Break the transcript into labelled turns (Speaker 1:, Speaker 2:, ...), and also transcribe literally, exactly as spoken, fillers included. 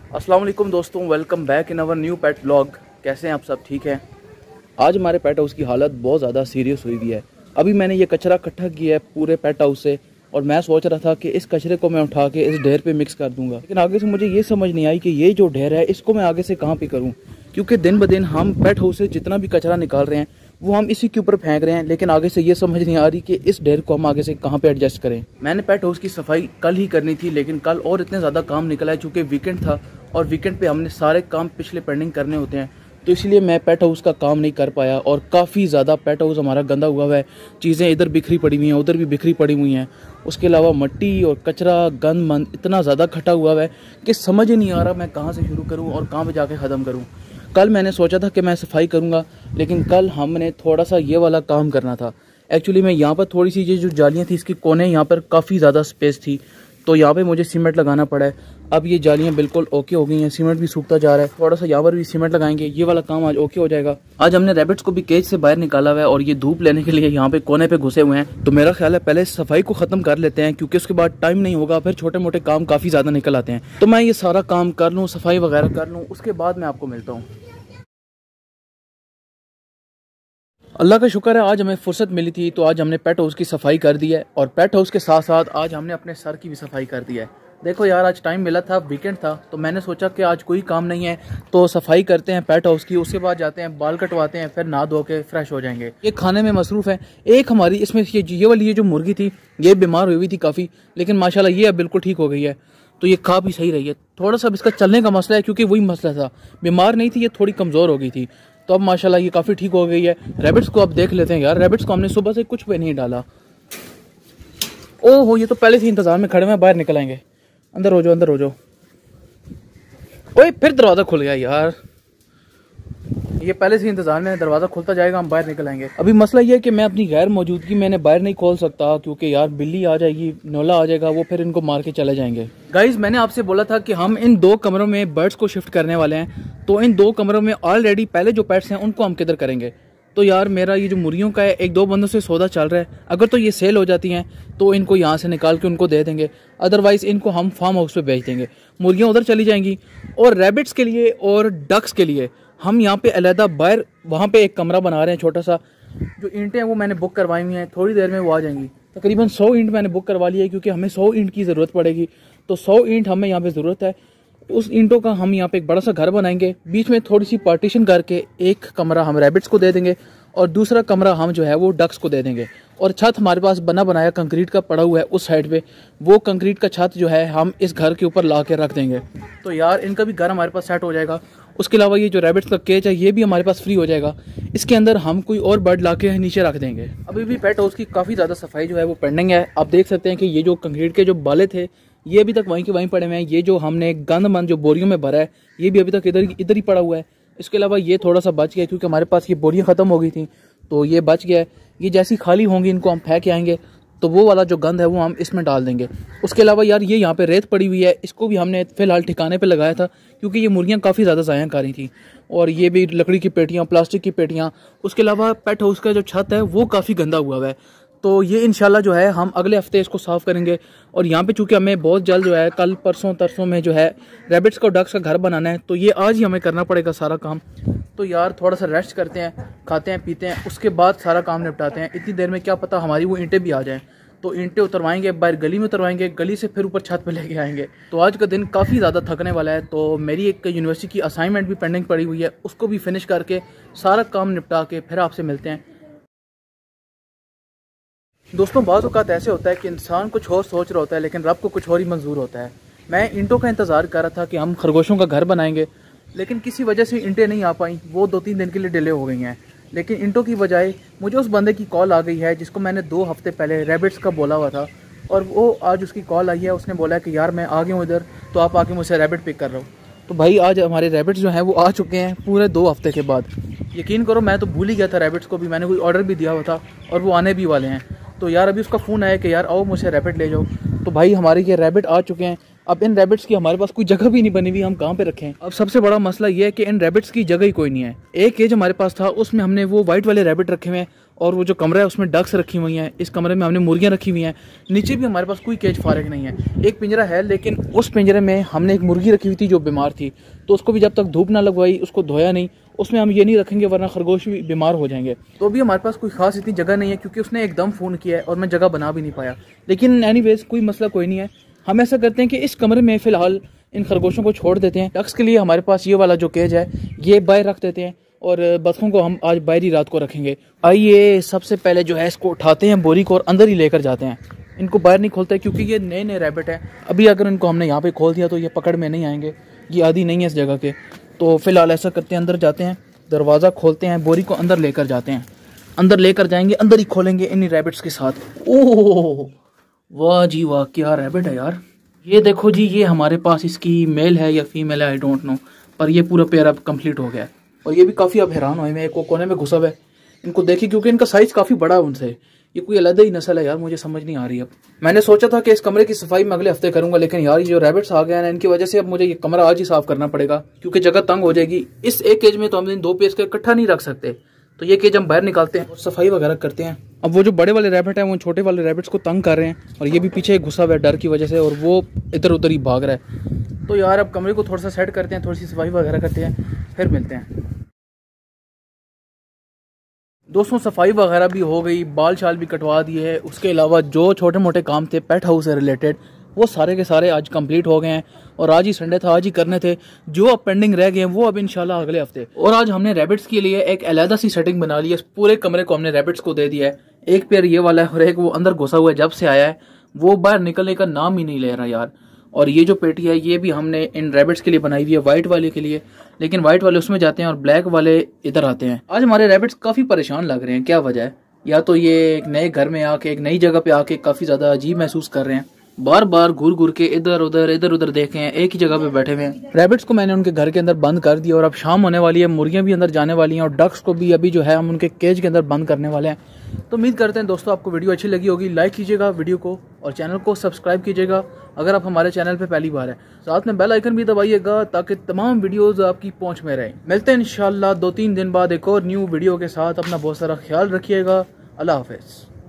Speaker 1: अस्सलाम वालेकुम दोस्तों, welcome back in our new pet blog. कैसे हैं आप सब? ठीक हैं। आज हमारे पेट हाउस की हालत बहुत ज़्यादा सीरियस हुई हुई है। अभी मैंने ये कचरा इकट्ठा किया है पूरे पेट हाउस से और मैं सोच रहा था कि इस कचरे को मैं उठा के इस ढेर पे मिक्स कर दूंगा, लेकिन आगे से मुझे ये समझ नहीं आई कि ये जो ढेर है इसको मैं आगे से कहाँ पे करूँ, क्योंकि दिन ब दिन हम पेट हाउस से जितना भी कचरा निकाल रहे हैं वो हम इसी के ऊपर फेंक रहे हैं, लेकिन आगे से ये समझ नहीं आ रही कि इस ढेर को हम आगे से कहाँ पे एडजस्ट करें। मैंने पेट हाउस की सफाई कल ही करनी थी, लेकिन कल और इतने ज़्यादा काम निकला है चूँकि वीकेंड था और वीकेंड पे हमने सारे काम पिछले पेंडिंग करने होते हैं, तो इसलिए मैं पेट हाउस का काम नहीं कर पाया और काफ़ी ज़्यादा पेट हाउस हमारा गंदा हुआ हुआ है। चीज़ें इधर बिखरी पड़ी हुई हैं, उधर भी बिखरी पड़ी हुई हैं। उसके अलावा मिट्टी और कचरा गंद मंद इतना ज़्यादा इकट्ठा हुआ हुआ है कि समझ ही नहीं आ रहा मैं कहाँ से शुरू करूँ और कहाँ पे जाके ख़त्म करूँ। कल मैंने सोचा था कि मैं सफाई करूँगा, लेकिन कल हमने थोड़ा सा ये वाला काम करना था। एक्चुअली मैं यहाँ पर थोड़ी सी ये जो जालियाँ थी इसके कोने यहाँ पर काफ़ी ज़्यादा स्पेस थी, तो यहाँ पे मुझे सीमेंट लगाना पड़ा है। अब ये जालियाँ बिल्कुल ओके हो गई हैं, सीमेंट भी सूखता जा रहा है, थोड़ा सा यहाँ पर भी सीमेंट लगाएंगे, ये वाला काम आज ओके हो जाएगा। आज हमने रैबिट्स को भी केज से बाहर निकाला हुआ है और ये धूप लेने के लिए यहाँ पे कोने पे घुसे हुए हैं। तो मेरा ख्याल है पहले सफाई को खत्म कर लेते हैं, क्योंकि उसके बाद टाइम नहीं होगा, फिर छोटे मोटे काम काफ़ी ज़्यादा निकल आते हैं। तो मैं ये सारा काम कर लूँ, सफाई वगैरह कर लूँ, उसके बाद मैं आपको मिलता हूँ। अल्लाह का शुक्र है आज हमें फुर्सत मिली थी, तो आज हमने पेट हाउस की सफाई कर दी है और पेट हाउस के साथ साथ आज हमने अपने सर की भी सफाई कर दी है। देखो यार, आज टाइम मिला था, वीकेंड था, तो मैंने सोचा कि आज कोई काम नहीं है तो सफाई करते हैं पेट हाउस की, उसके बाद जाते हैं बाल कटवाते हैं, फिर नहा धो के फ्रेश हो जाएंगे। ये खाने में मसरूफ है। एक हमारी इसमें ये ये वाली ये जो मुर्गी थी ये बीमार हुई हुई थी काफ़ी, लेकिन माशाल्लाह ये अब बिल्कुल ठीक हो गई है, तो ये खा भी सही रही है। थोड़ा सा इसका चलने का मसला है, क्योंकि वही मसला था, बीमार नहीं थी, ये थोड़ी कमज़ोर हो गई थी, तो अब माशाल्लाह ये काफ़ी ठीक हो गई है। रैबिट्स को अब देख लेते हैं यार। रैबिट्स को हमने सुबह से कुछ भी नहीं डाला। ओहो, ये तो पहले से इंतजार में खड़े हैं, बाहर निकल आएंगे। अंदर हो जाओ, अंदर हो जाओ। ओए, फिर दरवाज़ा खुल गया यार। ये पहले से इंतजार में, दरवाज़ा खुलता जाएगा, हम बाहर निकल आएंगे। अभी मसला ये है कि मैं अपनी गैर मौजूदगी मैंने बाहर नहीं खोल सकता, क्योंकि यार बिल्ली आ जाएगी, नोला आ जाएगा, वो फिर इनको मार के चले जाएंगे। गाइज, मैंने आपसे बोला था कि हम इन दो कमरों में बर्ड्स को शिफ्ट करने वाले हैं, तो इन दो कमरों में ऑलरेडी पहले जो पेट्स हैं उनको हम किधर करेंगे। तो यार मेरा ये जो मुर्गियों का है, एक दो बंदों से सौदा चल रहा है, अगर तो ये सेल हो जाती हैं तो इनको यहाँ से निकाल के उनको दे देंगे, अदरवाइज इनको हम फार्म हाउस पे बेच देंगे। मुर्गियाँ उधर चली जाएंगी और रैबिट्स के लिए और डक्स के लिए हम यहाँ पे अलहदा बाहर वहाँ पे एक कमरा बना रहे हैं छोटा सा। जो ईंटें हैं वो मैंने बुक करवाई हुई हैं, थोड़ी देर में वो आ जाएंगी। तकरीबन सौ ईंट मैंने बुक करवा ली है, क्योंकि हमें सौ ईंट की ज़रूरत पड़ेगी, तो सौ ईंट हमें यहाँ पे ज़रूरत है। उस ईंटों का हम यहाँ पे एक बड़ा सा घर बनाएंगे, बीच में थोड़ी सी पार्टीशन करके एक कमरा हम रैबिट्स को दे देंगे और दूसरा कमरा हम जो है वो डक्स को दे देंगे। और छत हमारे पास बना बनाया कंक्रीट का पड़ा हुआ है उस साइड पे, वो कंक्रीट का छत जो है हम इस घर के ऊपर ला के रख देंगे, तो यार इनका भी घर हमारे पास सेट हो जाएगा। उसके अलावा ये जो रैबिट्स का केज है ये भी हमारे पास फ्री हो जाएगा, इसके अंदर हम कोई और बर्ड ला के नीचे रख देंगे। अभी भी पेट हाउस की काफ़ी ज़्यादा सफाई जो है वो पेंडिंग है। आप देख सकते हैं कि ये जो कंक्रीट के जो बाले थे ये अभी तक वहीं के वहीं पड़े हुए हैं। ये जो हमने गंद मंद जो बोरियों में भरा है ये भी अभी तक इधर इधर ही पड़ा हुआ है। इसके अलावा ये थोड़ा सा बच गया, क्योंकि हमारे पास ये बोरियां ख़त्म हो गई थी, तो ये बच गया है। ये जैसी खाली होंगी इनको हम फेंक के आएंगे, तो वो वाला जो गंद है वो हम इसमें डाल देंगे। उसके अलावा यार ये यहाँ पे रेत पड़ी हुई है, इसको भी हमने फ़िलहाल ठिकाने पे लगाया था, क्योंकि ये मुर्गियाँ काफ़ी ज़्यादा ज़ाया कर रही थी। और ये भी लकड़ी की पेटियाँ, प्लास्टिक की पेटियाँ। उसके अलावा पेट हाउस का जो छत है वो काफ़ी गंदा हुआ हुआ है, तो ये इंशाल्लाह जो है हम अगले हफ्ते इसको साफ़ करेंगे। और यहाँ पे चूँकि हमें बहुत जल्द जो है कल परसों तरसों में जो है रैबिट्स को डक्स का घर बनाना है, तो ये आज ही हमें करना पड़ेगा सारा काम। तो यार थोड़ा सा रेस्ट करते हैं, खाते हैं पीते हैं, उसके बाद सारा काम निपटाते हैं। इतनी देर में क्या पता हमारी वो ईंटें भी आ जाएँ, तो ईंटें उतरवाएंगे, बाहर गली में उतरवाएंगे, गली से फिर ऊपर छत पे लेके आएंगे। तो आज का दिन काफ़ी ज़्यादा थकने वाला है। तो मेरी एक यूनिवर्सिटी की असाइनमेंट भी पेंडिंग पड़ी हुई है, उसको भी फिनिश करके सारा काम निपटा के फिर आपसे मिलते हैं। दोस्तों, बाज़ औक़ात ऐसे होता है कि इंसान कुछ और सोच रहा होता है, लेकिन रब को कुछ और ही मंजूर होता है। मैं ईंटों का इंतज़ार कर रहा था कि हम खरगोशों का घर बनाएंगे, लेकिन किसी वजह से ईंटें नहीं आ पाई, वो दो तीन दिन के लिए डिले हो गई हैं। लेकिन ईंटों की बजाय मुझे उस बंदे की कॉल आ गई है जिसको मैंने दो हफ्ते पहले रैबिट्स का बोला हुआ था, और वो आज उसकी कॉल आई है। उसने बोला कि यार मैं आ गया हूँ इधर, तो आप आके मुझसे रैबिट पिक कर रहा हूँ। तो भाई आज हमारे रैबिट्स जो हैं वो आ चुके हैं पूरे दो हफ्ते के बाद। यकीन करो मैं तो भूल ही गया था रैबिट्स को भी, मैंने कोई ऑर्डर भी दिया हुआ था और वो आने भी वाले हैं। तो यार अभी उसका फ़ोन आया कि यार आओ मुझसे रैबिट ले जाओ। तो भाई हमारे ये रैबिट आ चुके हैं। अब इन रैबिट्स की हमारे पास कोई जगह भी नहीं बनी हुई, हम कहाँ पे रखें। अब सबसे बड़ा मसला ये है कि इन रैबिट्स की जगह ही कोई नहीं है। एक केज हमारे पास था, उसमें हमने वो व्हाइट वाले रैबिट रखे हुए हैं और वो जो कमरा है उसमें डक्स रखी हुई हैं। इस कमरे में हमने मुर्गियां रखी हुई हैं। नीचे भी हमारे पास कोई केज फारग नहीं है। एक पिंजरा है, लेकिन उस पिंजरे में हमने एक मुर्गी रखी हुई थी जो बीमार थी, तो उसको भी जब तक धूप ना लगवाई, उसको धोया नहीं, उसमें हम ये नहीं रखेंगे वरना खरगोश भी बीमार हो जाएंगे। तो अभी हमारे पास कोई खास इतनी जगह नहीं है क्योंकि उसने एकदम फ़ोन किया है और मैं जगह बना भी नहीं पाया। लेकिन एनीवेज कोई मसला कोई नहीं है। हम ऐसा करते हैं कि इस कमरे में फ़िलहाल इन खरगोशों को छोड़ देते हैं। डक्स के लिए हमारे पास ये वाला जो केज है ये बाहर रख देते हैं और बतखों को हम आज बाहर ही रात को रखेंगे। आइए सबसे पहले जो है इसको उठाते हैं बोरी को और अंदर ही लेकर जाते हैं। इनको बाहर नहीं खोलते क्योंकि ये नए नए रैबिट हैं। अभी अगर इनको हमने यहाँ पे खोल दिया तो ये पकड़ में नहीं आएंगे, ये आदी नहीं है इस जगह के। तो फिलहाल ऐसा करते हैं, अंदर जाते हैं, दरवाज़ा खोलते हैं, बोरी को अंदर लेकर जाते हैं। अंदर लेकर जाएंगे, अंदर ही खोलेंगे इन रैबिट्स के साथ। ओह वाह जी वाह, क्या रैबिट है यार। ये देखो जी, ये हमारे पास इसकी मेल है या फीमेल है आई डोंट नो, पर ये पूरा पेयर अब कंप्लीट हो गया है। और ये भी काफ़ी अब हैरान हुए, मैं एक कोने में घुसा हुआ है। इनको देखिए क्योंकि इनका साइज़ काफ़ी बड़ा है उनसे। ये कोई अलग ही नस्ल है यार, मुझे समझ नहीं आ रही। अब मैंने सोचा था कि इस कमरे की सफाई मैं अगले हफ्ते करूंगा, लेकिन यार ये जो रैबिट्स आ गए हैं ना, इनकी वजह से अब मुझे ये कमरा आज ही साफ करना पड़ेगा क्योंकि जगह तंग हो जाएगी। इस एक केज में तो हम इन दो पीस के इकट्ठा नहीं रख सकते, तो ये केज हम बाहर निकालते हैं और सफाई वगैरह करते हैं। अब वो जो बड़े वाले रैबिट हैं वो छोटे वाले रैबिट्स को तंग कर रहे हैं और ये भी पीछे घुसा हुआ है डर की वजह से, और वो इधर उधर ही भाग रहा है। तो यार अब कमरे को थोड़ा सा सेट करते हैं, थोड़ी सी सफाई वगैरह करते हैं, फिर मिलते हैं। दोस्तों सफाई वगैरह भी हो गई, बाल शाल भी कटवा दिए है, उसके अलावा जो छोटे मोटे काम थे पेट हाउस से रिलेटेड वो सारे के सारे आज कंप्लीट हो गए हैं। और आज ही संडे था, आज ही करने थे। जो अब पेंडिंग रह गए हैं वो अब इंशाल्लाह अगले हफ्ते। और आज हमने रैबिट्स के लिए एक अलहदा सी सेटिंग बना ली है। पूरे कमरे को हमने रैबिट्स को दे दिया है। एक पेयर ये वाला है और एक वो अंदर घुसा हुआ है, जब से आया है वो बाहर निकलने का नाम ही नहीं ले रहा यार। और ये जो पेटी है ये भी हमने इन रैबिट्स के लिए बनाई हुई है, व्हाइट वाले के लिए, लेकिन व्हाइट वाले उसमें जाते हैं और ब्लैक वाले इधर आते हैं। आज हमारे रैबिट्स काफ़ी परेशान लग रहे हैं, क्या वजह है? या तो ये एक नए घर में आके, एक नई जगह पे आके काफ़ी ज़्यादा अजीब महसूस कर रहे हैं, बार बार घूर घूर के इधर उधर इधर उधर देखे हैं, एक ही जगह पे बैठे हुए हैं। रैबिट्स को मैंने उनके घर के अंदर बंद कर दिया और अब शाम होने वाली है, मुर्गियां भी अंदर जाने वाली हैं और डक्स को भी अभी जो है हम उनके केज के अंदर बंद करने वाले हैं। तो उम्मीद करते हैं दोस्तों आपको वीडियो अच्छी लगी होगी। लाइक कीजिएगा वीडियो को और चैनल को सब्सक्राइब कीजिएगा अगर आप हमारे चैनल पे पहली बार है। साथ में बेल आइकन भी दबाइएगा ताकि तमाम वीडियोस आपकी पहुंच में रहें। मिलते हैं इंशाल्लाह दो तीन दिन बाद एक और न्यू वीडियो के साथ। अपना बहुत सारा ख्याल रखिएगा। अल्लाह हाफिज़।